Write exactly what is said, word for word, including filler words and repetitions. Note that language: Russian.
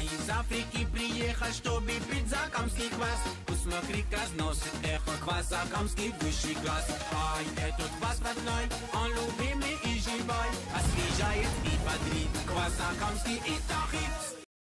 из Африки приехал, чтобы пить закамский квас. Посмотри, как носит эхо, квас закамский высший класс. Ай, этот квас родной, он любимый и живой, освежает и бодрит. Квас закамский и тахи.